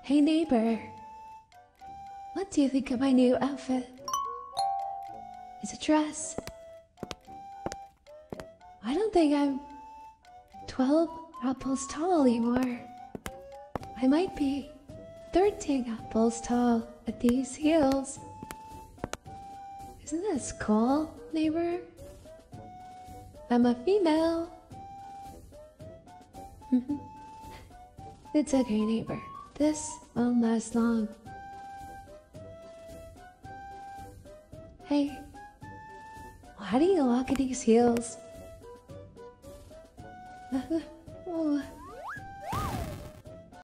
Hey neighbor, what do you think of my new outfit? It's a dress. I don't think I'm 12 apples tall anymore. I might be 13 apples tall at these heels. Isn't this cool, neighbor? I'm a female. It's okay, neighbor. This won't last long. Hey, why do you walk in these heels? Oh,